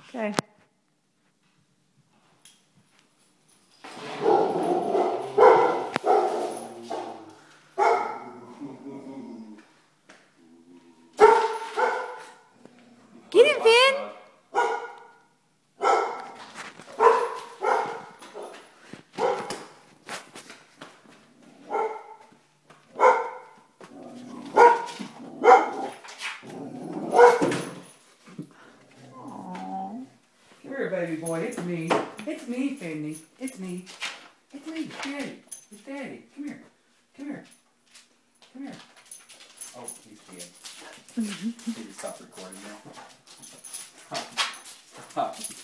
Okay. Get him, Finn! Come here, baby boy. It's me. It's me, Finley. It's me. It's me. Daddy. It's Daddy. Come here. Come here. Come here. Oh, he's dead. Can you stop recording now? Stop.